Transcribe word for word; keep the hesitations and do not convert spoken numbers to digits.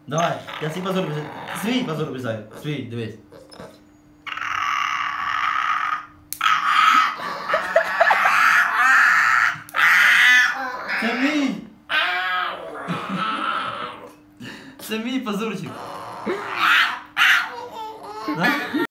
Давай, я свій позор обіцяю. Свій позор обіцяю. Свій, дивись. Це мій! Це мій позорчик. Да?